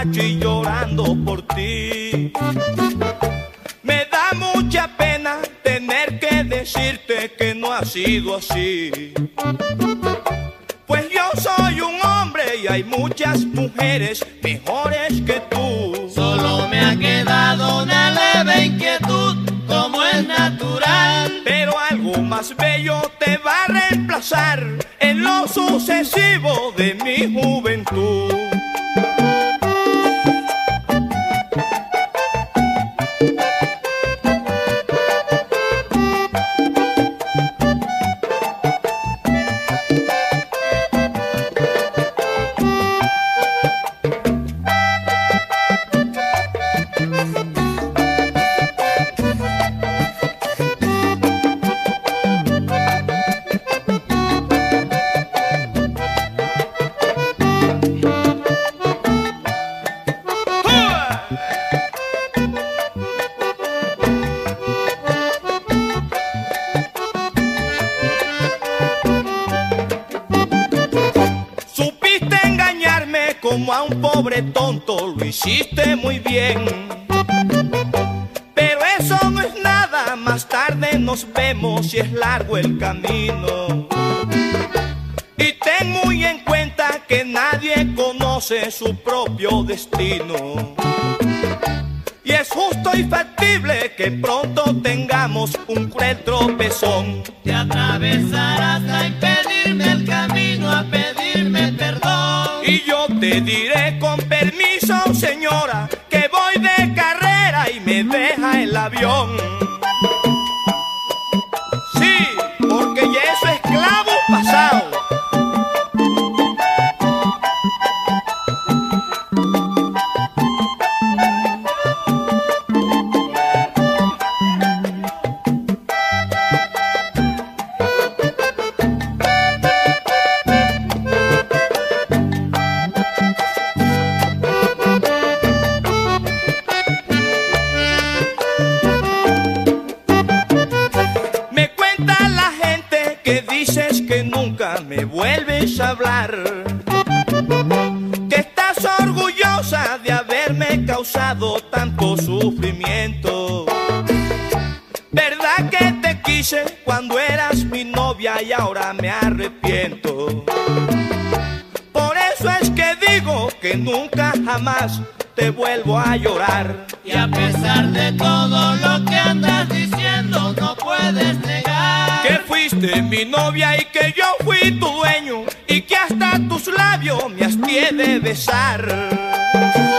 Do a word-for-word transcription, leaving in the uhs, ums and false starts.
borracho y llorando por ti. Me da mucha pena tener que decirte que no ha sido así, pues yo soy un hombre y hay muchas mujeres mejores que tú. Solo me ha quedado una leve inquietud, como es natural, pero algo más bello te va a reemplazar en lo sucesivo de mi juventud. Como a un pobre tonto lo hiciste muy bien, pero eso no es nada, más tarde nos vemos y es largo el camino. Y ten muy en cuenta que nadie conoce su propio destino, y es justo y factible que pronto tengamos un cruel tropezón. Te atravesarás a impedirme el camino, a pedirme perdón, y yo te diré con permiso, señora, que voy de carrera y me deja el avión. Sí, porque ya eso es clavo pasado. Dices que nunca me vuelves a hablar, que estás orgullosa de haberme causado tanto sufrimiento. ¿Verdad que te quise cuando eras mi novia y ahora me arrepiento? Por eso es que digo que nunca jamás te vuelvo a llorar. Y a pesar de todo lo que andas diciendo, no puedes negar que fuiste mi novia y que yo fui tu dueño, y que hasta tus labios me has de besar.